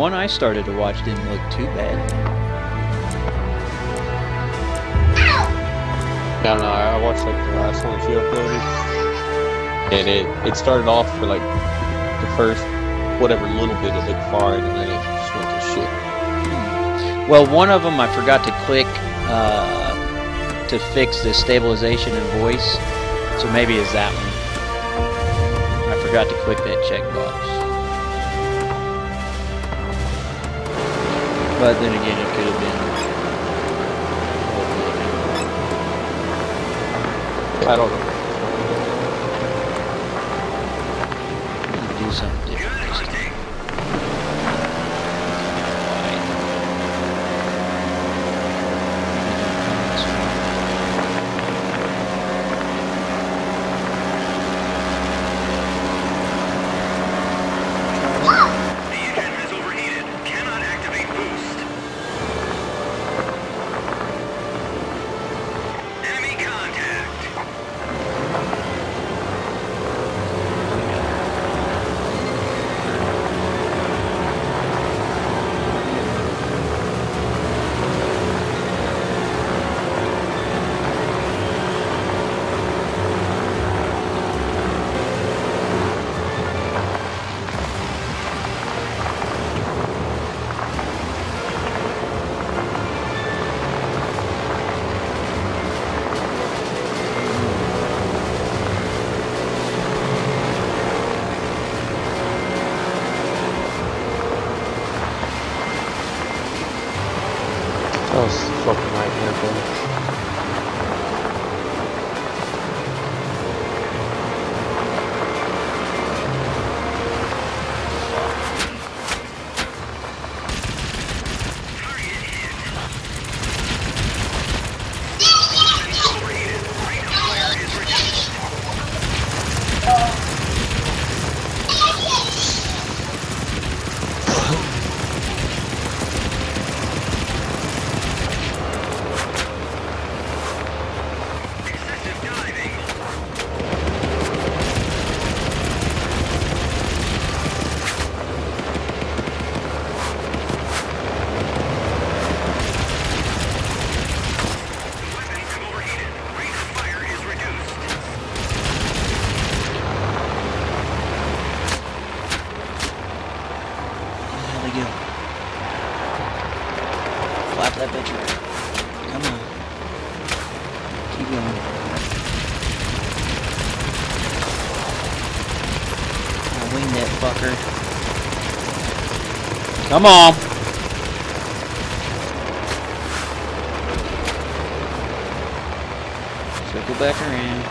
one I started to watch didn't look too bad. I don't know, I watched like the last one she uploaded, and it started off for like the first whatever little bit it looked fine, and then it just went to shit. Well, one of them I forgot to click to fix the stabilization and voice, so maybe it's that one. I forgot to click that checkbox. But then again, it could have been. I don't know. Do something different this time. The engine has overheated. Cannot activate boost. Enemy contact. That was a fucking nightmare, bro. Flap that bitch around. Come on. Keep going. Now wing that fucker. Come on. Circle back around.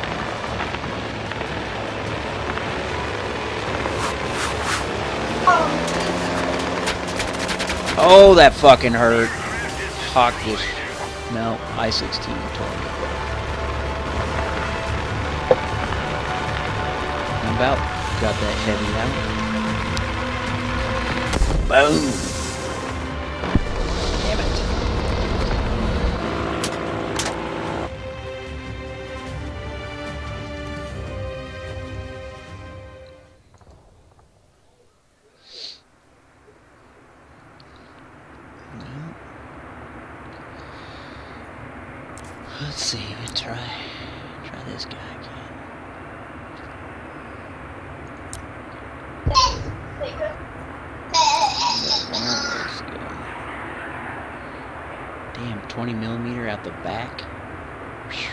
Oh, that fucking hurt. Hawk just... No, I-16 tore me. I'm about got that heavy out. Boom! Damn it. Let's see, try this guy again. Let's go. Damn, 20mm out the back. Whew.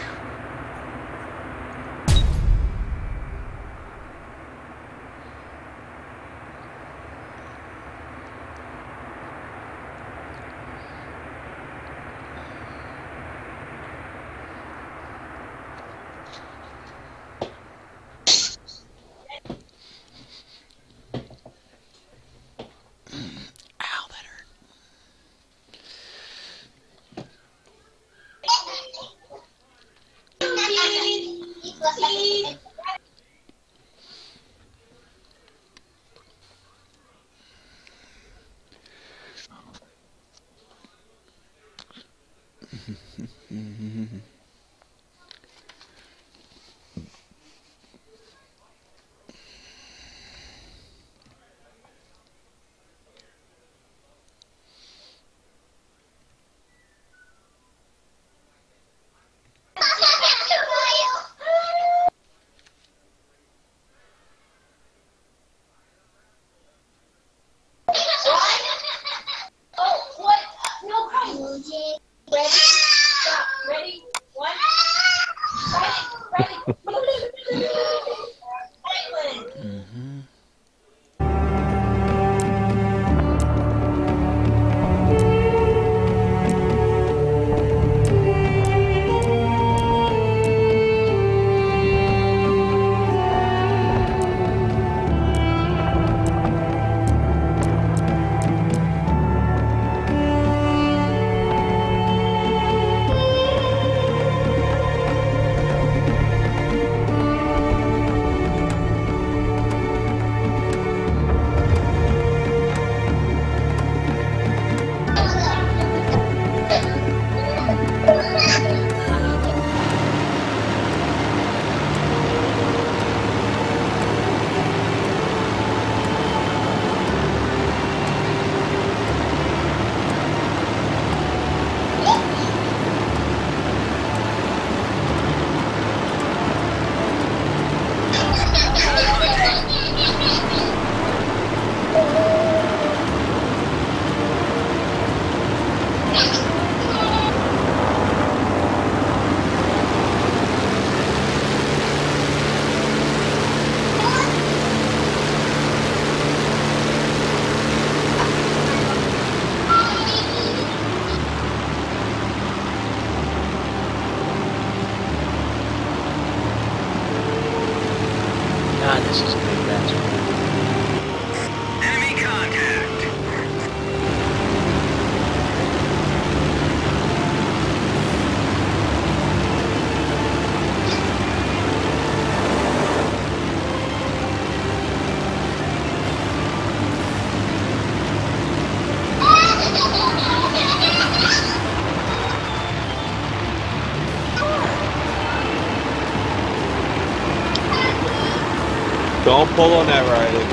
Don't pull on that, Riley.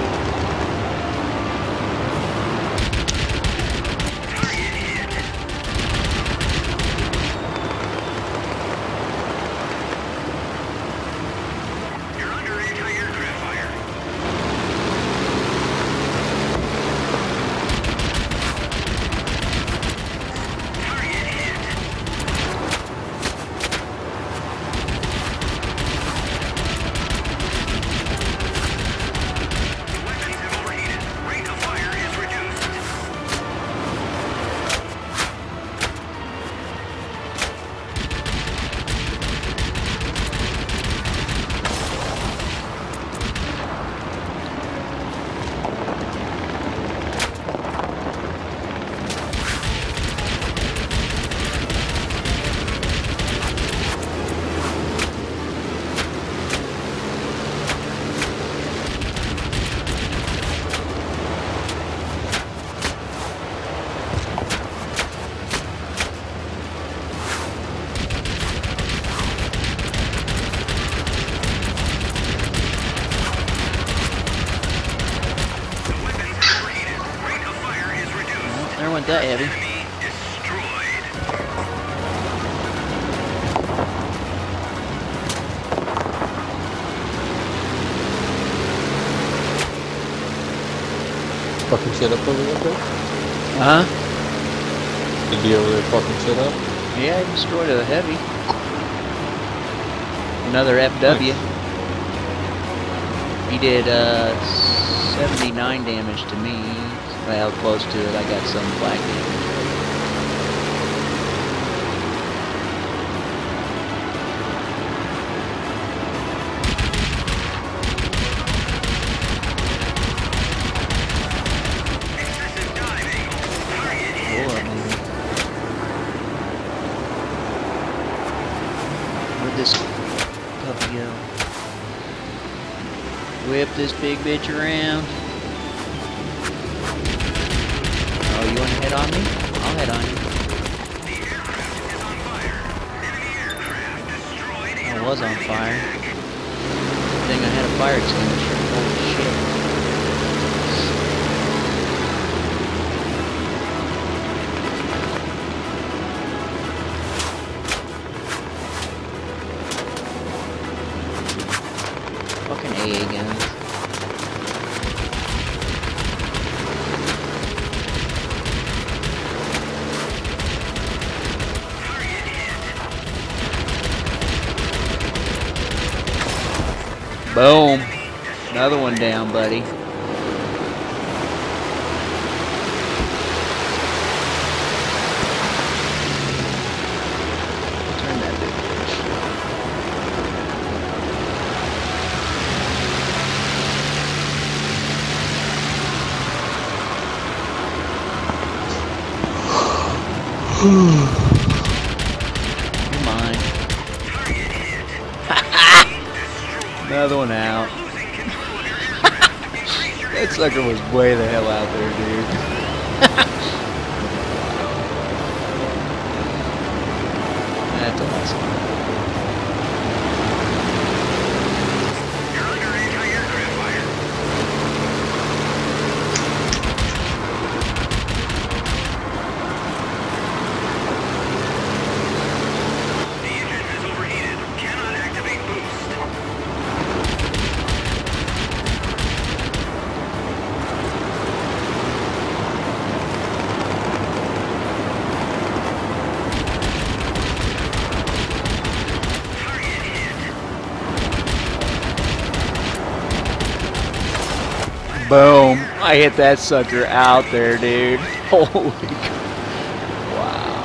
You're under anti-aircraft fire. Target hit. Weapons have overheated. Rate of fire is reduced. Weapons have overheated. Rate of fire is reduced. There went that heavy. Enemy destroyed. Fucking shit up over there, bro? Huh? Did you over there fucking shit up? Yeah, he destroyed a heavy. Another FW. He did 79 damage to me. Well, close to it. I got some black damage. Excessive dive angle. Target hit. Where'd this puppy go? Whip this big bitch around. Oh, you want to head on me? I'll head on you. The aircraft is on fire. Enemy aircraft destroyed. I was on fire. Good thing I had a fire extinguisher. Holy shit. Fucking AA guns. Boom. Another one down, buddy. Turn that big bitch. You're mine. Another one out. That sucker was way the hell out there, dude. That's awesome. You're under anti-aircraft fire. The engine is overheated. Cannot activate boost. Target hit. Boom. I hit that sucker out there, dude. Holy c- Wow.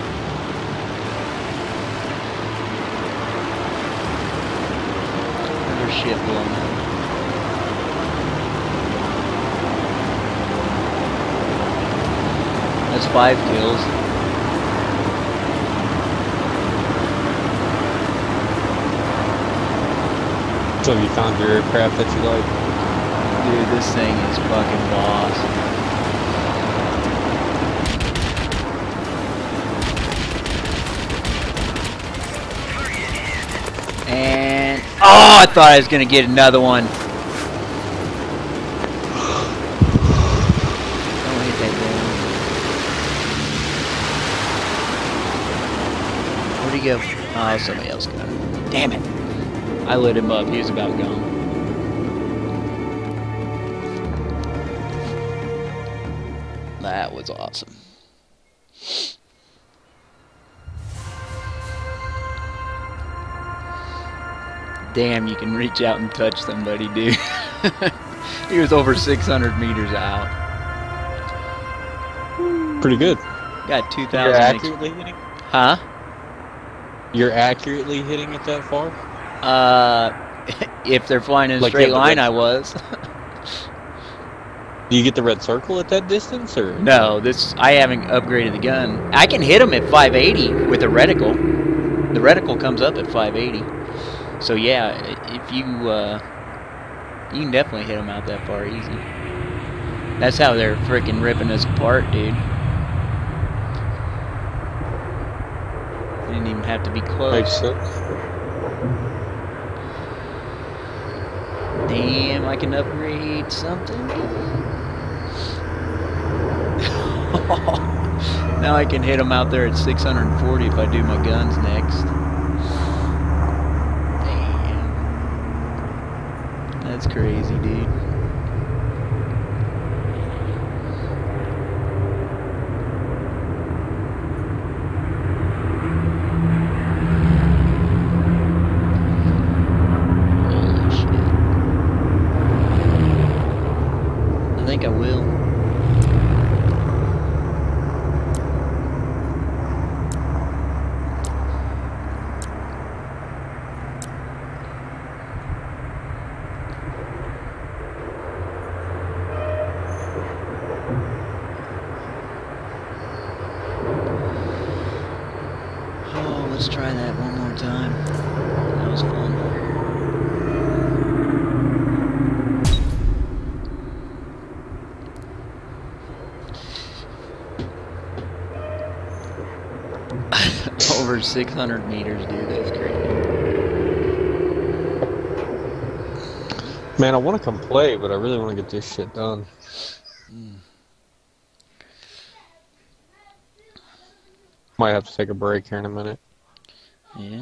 Another ship blown up. That's 5 kills. So you found your aircraft that you like? Dude, this thing is fucking boss. And oh, I thought I was gonna get another one. he go? Oh, somebody else got him. Damn it. I lit him up. He was about gone. That was awesome. Damn, you can reach out and touch somebody, dude. He was over 600 meters out. Pretty good. Got 2,000. You're accurately hitting? Huh? You're accurately hitting it that far? If they're flying in a Like straight you have the line, red I circle. was. Do you get the red circle at that distance, or? No, I haven't upgraded the gun. I can hit them at 580 with a reticle. The reticle comes up at 580. So yeah, if you you can definitely hit them out that far easy. That's how they're freaking ripping us apart, dude. They didn't even have to be close. Makes sense. Damn, I can upgrade something. Now I can hit them out there at 640 if I do my guns next. Damn. That's crazy, dude. Holy shit. I think I will. Oh, let's try that one more time. That was fun. Over 600 meters, dude. That's crazy. Man, I want to come play, but I really want to get this shit done. Might have to take a break here in a minute. Yeah.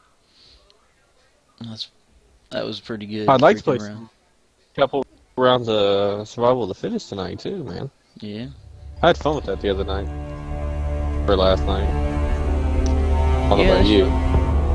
That was pretty good. I'd like to play freaking some- round. Couple rounds of Survival of the Fittest tonight too, man. Yeah. I had fun with that the other night. Or last night. I don't know Yeah, about you. sure.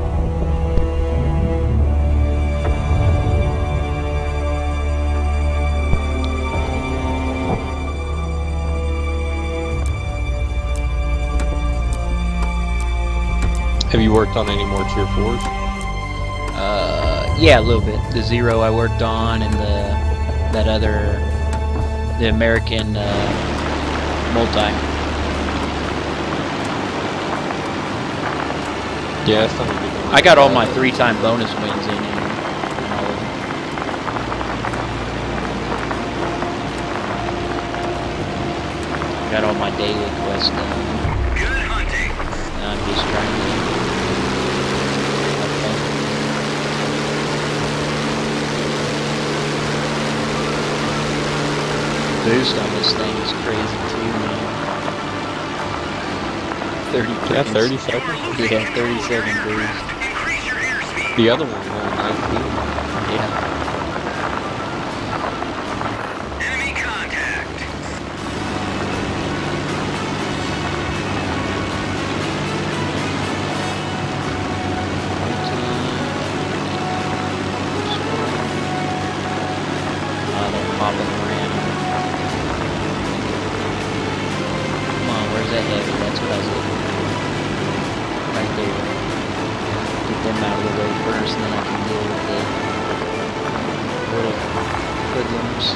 Have you worked on any more Tier 4s? Yeah, a little bit. The Zero I worked on, and the American multi. Yeah, that's not a good one. I got all my 3-time bonus wins in here. Got all my daily quests done. Good hunting. Now I'm just trying to have fun. Boost on this thing is crazy too, man. 30 Yeah, freaking 30 seconds. Yeah, 30-second boost. Increase your airspeed. The other one was only 19. Yeah. Enemy contact. They're popping around. Come on, where's that heavy? That's what I was looking for. Right there. Get them out of the way first, and then I can deal with the little hoodlums.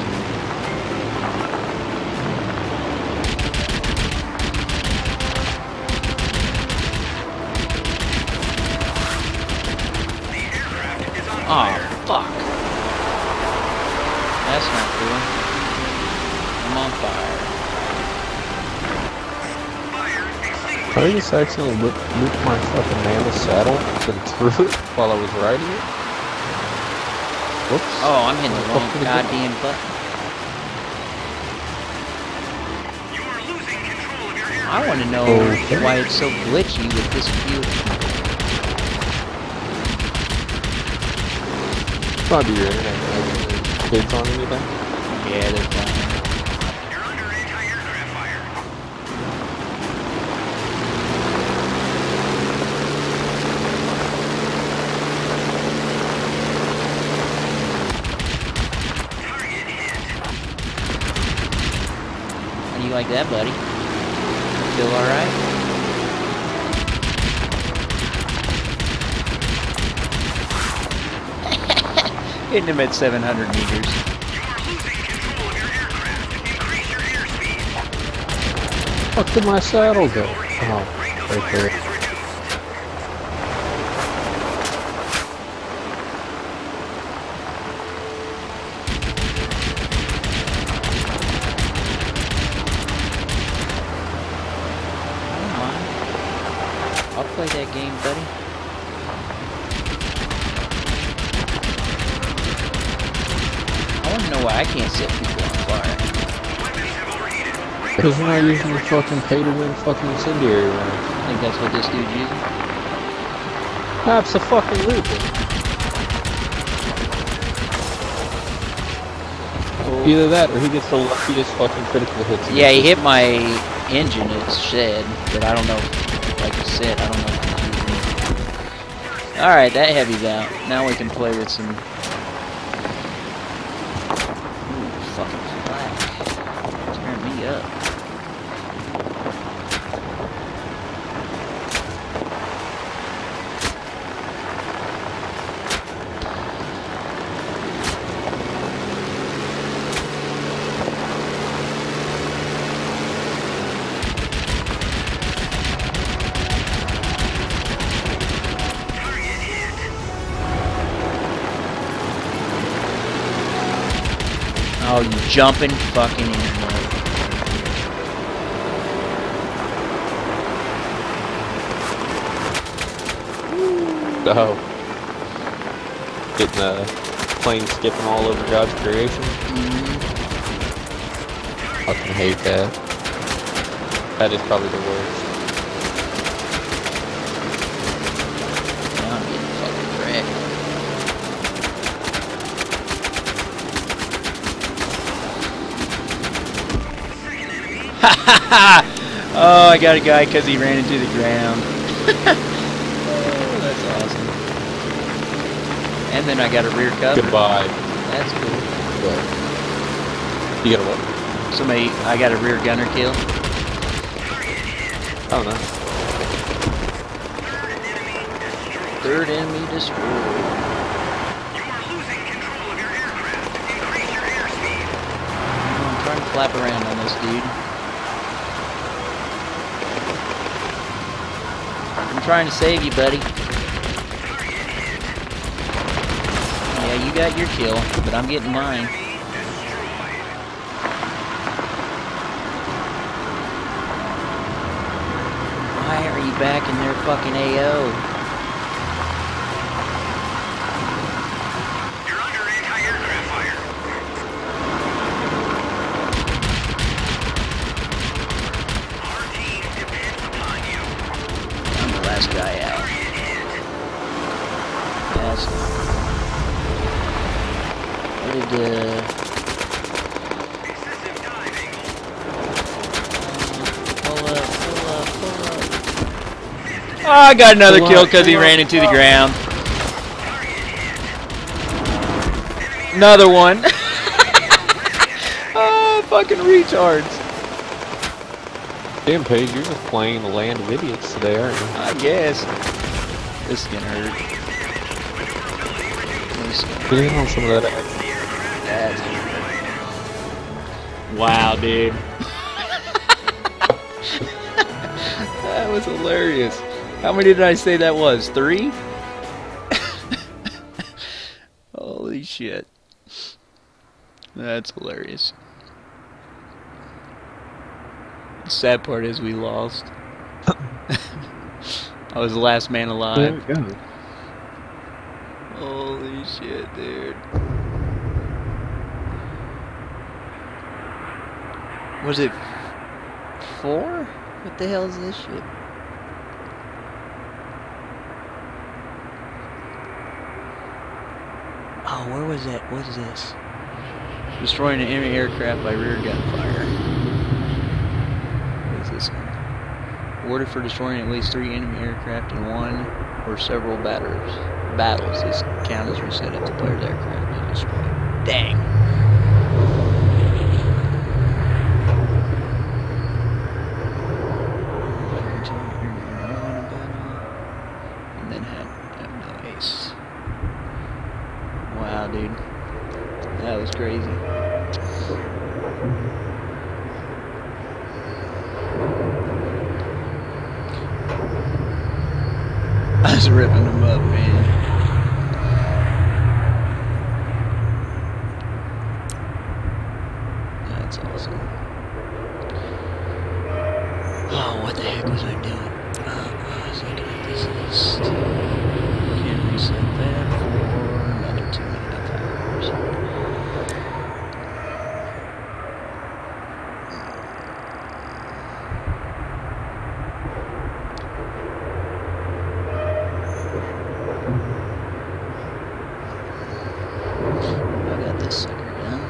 The aircraft is on Oh, fire. fuck. That's not cool. I'm on fire. Fire extinguished. I just accidentally looped my fucking Nana saddle and threw it while I was riding it. Whoops. Oh, I'm hitting the wrong Fuck. goddamn button. You are losing control of your aircraft. I want to know Okay. why it's so glitchy with this fuel. might be your internet. Maybe kids on anything? Yeah, they're fine. You're under anti-aircraft fire. Target hit. How do you like that, buddy? Feel alright? Hitting him at 700 meters. You are losing control of your aircraft. Increase your airspeed. Fuck did my saddle go? Overheated. Oh, Rate of right fire there. is reduced. I don't mind. I'll play that game, buddy. I want to know why I can't set people on fire. Weapons have overheated. Rate Because of you're fire not is using your reduced. fucking pay-to-win fucking incendiary rounds. I think that's what this dude's using. Abso-fucking-lutely. Either that or he gets the luckiest fucking critical hits. Yeah, he hit my engine, it said, but I don't know, like you said, I don't know if he's using it. Alright, that heavy's out. Now we can play with some... Ooh, fucking flak. Tearing me up. Oh, you jumping fucking internet. Oh. Getting the plane skipping all over God's creation. Fucking hate that. That is probably the worst. Now I'm getting fucking wrecked. Oh, I got a guy because he ran into the ground. Oh, that's awesome. And then I got a rear cover. Goodbye. That's cool. What? You got a what? Somebody, I got a rear gunner kill. Oh no. Third enemy destroyed. You are losing control of your aircraft. Increase your airspeed. I'm trying to flap around on this dude. I'm trying to save you, buddy. Yeah, you got your kill, but I'm getting mine. Why are you back in their fucking AO? You're under anti-aircraft fire. Our team depends upon you. I'm the last guy out. That's what did Excessive dive angle. pull up. Oh, I got another Pull kill up, because he pull ran up, into the pull up. ground. Another one. Oh, fucking retards. Damn, Paige, you're just playing the land of idiots today, aren't you? I guess. This is gonna hurt. This is gonna Get in on some of that action. Wow, dude. That was hilarious. How many did I say that was? 3? Holy shit. That's hilarious. The sad part is we lost. I was the last man alive. There we go. Holy shit, dude. Was it 4? What the hell is this shit? Oh, Oh, where was that? What is this? Destroying an enemy aircraft by rear gunfire. What is this one? Awarded for destroying at least 3 enemy aircraft in one or several battles. This count is reset if the player's aircraft is destroyed. Dang. And then had nice. Wow, dude. That was crazy. I was ripping them up, man. That's awesome. Oh, what the heck was I doing? I was looking at this list. Can reset that for another 2.5 hours. I got this sucker done.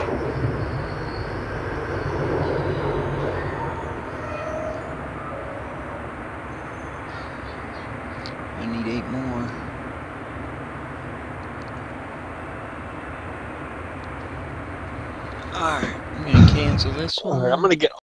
I need 8 more. Alright, I'm gonna cancel this one. Alright, I'm gonna get